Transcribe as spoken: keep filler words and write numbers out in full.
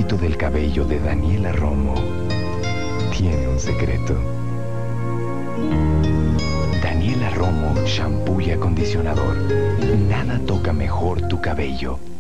pedacito del cabello de Daniela Romo tiene un secreto. Daniela Romo, shampoo y acondicionador. Nada toca mejor tu cabello.